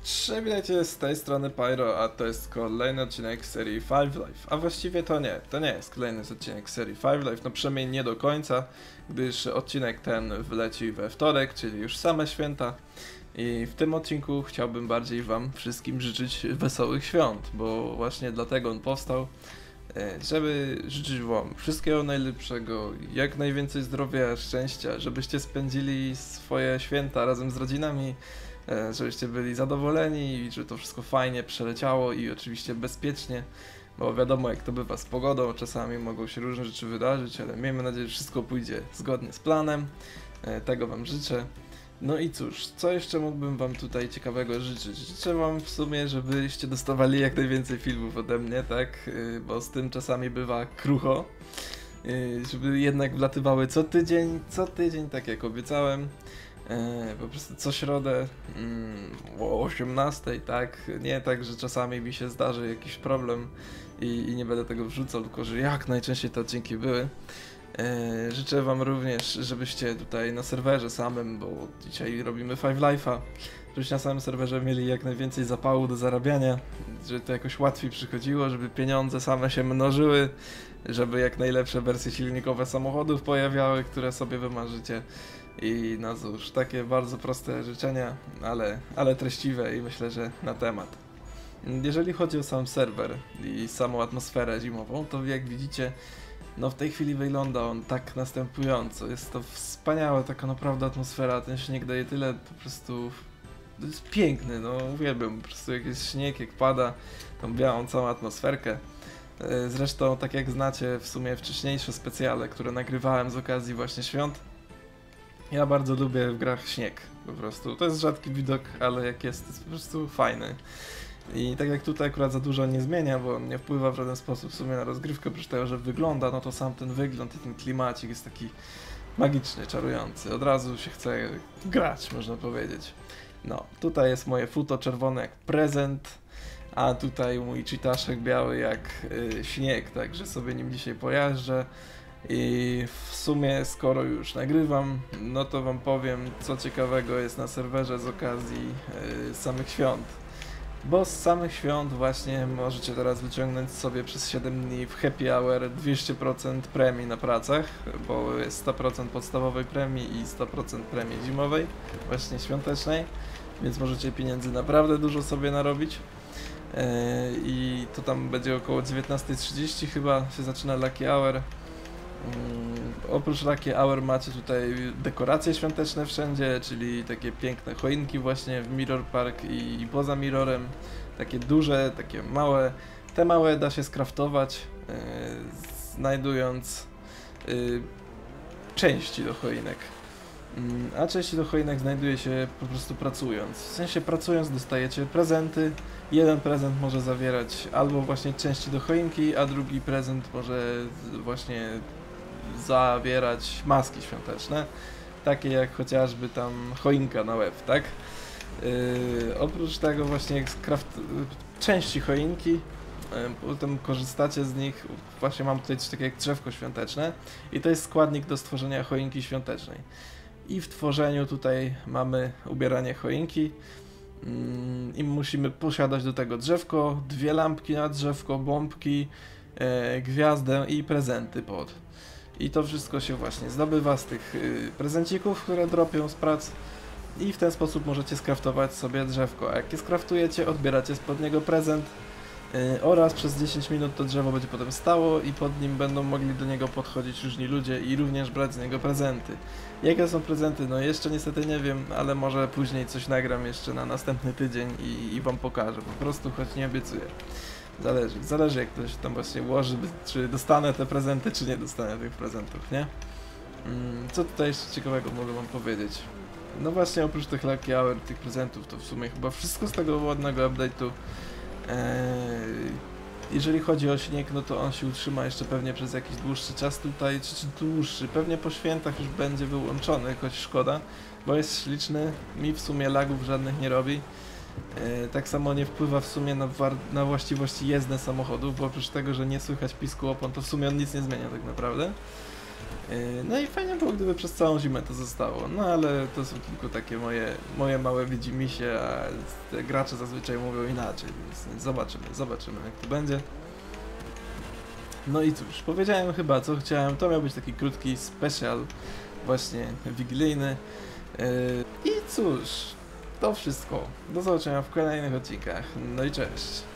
Cześć, witajcie, z tej strony Pyro, a to jest kolejny odcinek serii Five Life. A właściwie to nie jest kolejny odcinek serii Five Life, no przynajmniej nie do końca, gdyż odcinek ten wleci we wtorek, czyli już same święta. I w tym odcinku chciałbym bardziej wam wszystkim życzyć wesołych świąt, bo właśnie dlatego on powstał, żeby życzyć wam wszystkiego najlepszego, jak najwięcej zdrowia, szczęścia, żebyście spędzili swoje święta razem z rodzinami, żebyście byli zadowoleni i że to wszystko fajnie przeleciało i oczywiście bezpiecznie, bo wiadomo jak to bywa z pogodą, czasami mogą się różne rzeczy wydarzyć, ale miejmy nadzieję, że wszystko pójdzie zgodnie z planem, tego wam życzę. No i cóż, co jeszcze mógłbym wam tutaj ciekawego życzyć? Życzę wam w sumie, żebyście dostawali jak najwięcej filmów ode mnie, tak? Bo z tym czasami bywa krucho. Żeby jednak wlatywały co tydzień, tak jak obiecałem. Po prostu co środę o 18, tak? Nie tak, że czasami mi się zdarzy jakiś problem i nie będę tego wrzucał, tylko że jak najczęściej te odcinki były. Życzę wam również, żebyście tutaj na serwerze samym, bo dzisiaj robimy Five Life'a, żebyście na samym serwerze mieli jak najwięcej zapału do zarabiania, żeby to jakoś łatwiej przychodziło, żeby pieniądze same się mnożyły, żeby jak najlepsze wersje silnikowe samochodów pojawiały, które sobie wymarzycie. I no cóż, takie bardzo proste życzenia, ale treściwe i myślę, że na temat. Jeżeli chodzi o sam serwer i samą atmosferę zimową, to jak widzicie, no w tej chwili wygląda on tak następująco. Jest to wspaniała taka naprawdę atmosfera, ten śnieg daje tyle po prostu... To jest piękny, no uwielbiam po prostu jak jest śnieg, jak pada, tą białą całą atmosferkę. Zresztą tak jak znacie w sumie wcześniejsze specjale, które nagrywałem z okazji właśnie świąt, ja bardzo lubię w grach śnieg, po prostu. To jest rzadki widok, ale jak jest po prostu fajny. I tak jak tutaj akurat za dużo nie zmienia, bo nie wpływa w żaden sposób w sumie na rozgrywkę, oprócz tego, że wygląda, no to sam ten wygląd i ten klimacik jest taki magiczny, czarujący. Od razu się chce grać, można powiedzieć. No, tutaj jest moje futo czerwone jak prezent, a tutaj mój cheataszek biały jak śnieg, także sobie nim dzisiaj pojeżdżę. I w sumie skoro już nagrywam, no to wam powiem co ciekawego jest na serwerze z okazji samych świąt. Bo z samych świąt właśnie możecie teraz wyciągnąć sobie przez 7 dni w Happy Hour 200% premii na pracach, bo jest 100% podstawowej premii i 100% premii zimowej, właśnie świątecznej, więc możecie pieniędzy naprawdę dużo sobie narobić. I to tam będzie około 19:30 chyba się zaczyna Lucky Hour. Oprócz Lucky Hour macie tutaj dekoracje świąteczne wszędzie, czyli takie piękne choinki właśnie w Mirror Park i poza Mirrorem, takie duże, takie małe. Te małe da się skraftować, znajdując części do choinek. A części do choinek znajduje się po prostu pracując. W sensie pracując dostajecie prezenty. Jeden prezent może zawierać albo właśnie części do choinki, a drugi prezent może właśnie zawierać maski świąteczne, takie jak chociażby tam choinka na łeb, tak? Oprócz tego właśnie części choinki, potem korzystacie z nich, właśnie mam tutaj coś takiego jak drzewko świąteczne i to jest składnik do stworzenia choinki świątecznej. I w tworzeniu tutaj mamy ubieranie choinki i musimy posiadać do tego drzewko, 2 lampki na drzewko, bombki, gwiazdę i prezenty pod. I to wszystko się właśnie zdobywa z tych prezencików, które dropią z prac i w ten sposób możecie skraftować sobie drzewko. A jak je skraftujecie, odbieracie spod niego prezent oraz przez 10 minut to drzewo będzie potem stało i pod nim będą mogli do niego podchodzić różni ludzie i również brać z niego prezenty. Jakie są prezenty? No jeszcze niestety nie wiem, ale może później coś nagram jeszcze na następny tydzień i wam pokażę, po prostu choć nie obiecuję. Zależy jak to się tam właśnie ułoży, czy dostanę te prezenty, czy nie dostanę tych prezentów, nie? Co tutaj jeszcze ciekawego mogę wam powiedzieć? No właśnie oprócz tych Lucky Hour, tych prezentów, to w sumie chyba wszystko z tego ładnego update'u. Jeżeli chodzi o śnieg, no to on się utrzyma jeszcze pewnie przez jakiś dłuższy czas tutaj, czy dłuższy, pewnie po świętach już będzie wyłączony, choć szkoda, bo jest śliczny, mi w sumie lagów żadnych nie robi. Tak samo nie wpływa w sumie na właściwości jezdne samochodów, bo oprócz tego, że nie słychać pisku opon, to w sumie on nic nie zmienia tak naprawdę. No i fajnie było, gdyby przez całą zimę to zostało, no ale to są tylko takie moje małe widzimisię, a te gracze zazwyczaj mówią inaczej, więc zobaczymy jak to będzie. No i cóż, powiedziałem chyba co chciałem, to miał być taki krótki special właśnie wigilijny. I cóż, to wszystko. Do zobaczenia w kolejnych odcinkach. No i cześć.